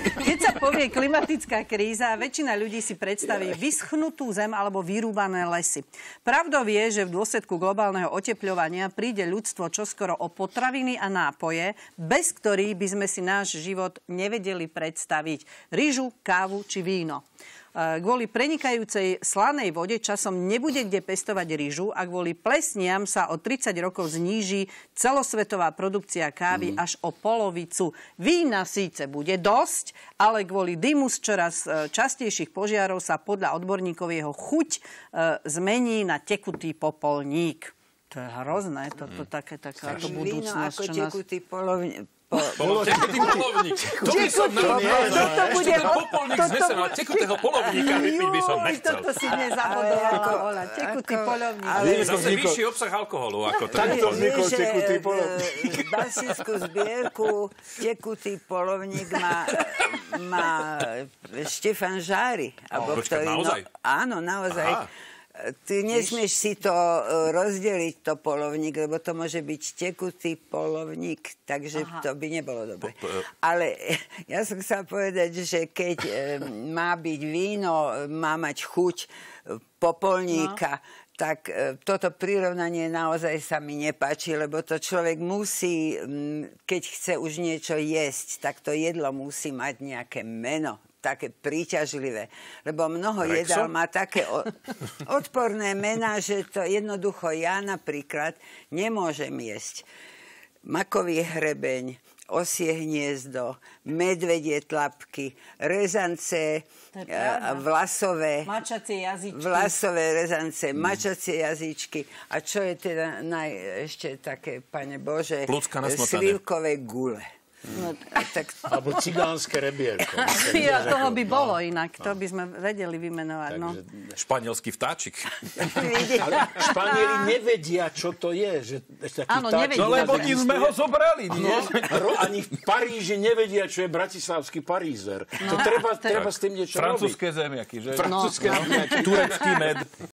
Keď sa povie klimatická kríza, väčšina ľudí si predstaví vyschnutú zem alebo vyrúbané lesy. Pravdou je, že v dôsledku globálneho otepľovania príde ľudstvo čoskoro o potraviny a nápoje, bez ktorých by sme si náš život nevedeli predstaviť. Ryžu, kávu či víno. Kvôli prenikajúcej slanej vode časom nebude kde pestovať ryžu a kvôli plesniam sa o 30 rokov zníži celosvetová produkcia kávy až o polovicu. Vína síce bude dosť, ale kvôli dymu z čoraz častejších požiarov sa podľa odborníkov jeho chuť zmení na tekutý popolník. To je hrozné, takáto budúcnosť. Víno ako tekutý polovník. Tekutý polovník. To by som popolník znesel, ale tekutého polovníka vypiť by som nechcel. Toto si nezabodol ako volať. Tekutý polovník. Ale zase vyšší obsah alkoholu. Takto vznikol tekutý polovník. Bašickú zbierku tekutý polovník má Štefan Žári. Naozaj? Áno, naozaj. Ty nesmieš si to rozdeliť, to polovník, lebo to môže byť tekutý polovník, takže to by nebolo dobre. Ale ja som chcela povedať, že keď má byť víno, má mať chuť popolníka, tak toto prirovnanie naozaj sa mi nepáči, lebo to človek musí, keď chce už niečo jesť, tak to jedlo musí mať nejaké meno, také príťažlivé. Lebo mnoho jedál má také odporné mená, že to jednoducho ja napríklad nemôžem jesť makový hrebeň, osie hniezdo, medvedie tlapky, rezance vlasové, mačacie jazyčky. Vlasové rezance, mačacie jazyčky. A čo je teda ešte také, Pane Bože, slivkové gule. No, alebo cigánske rebierko. Toho by bolo inak. To by sme vedeli vymenovať. No. Španielský vtáčik. Ale Španieli nevedia, čo to je. Že áno, nevedia. No lebo sme ho zobrali. Ani v Paríži nevedia, čo je bratislavský parízer. To treba s tým niečo robiť. Francúzske zemiaky, že? Francúzske zemiaky. Turecký med.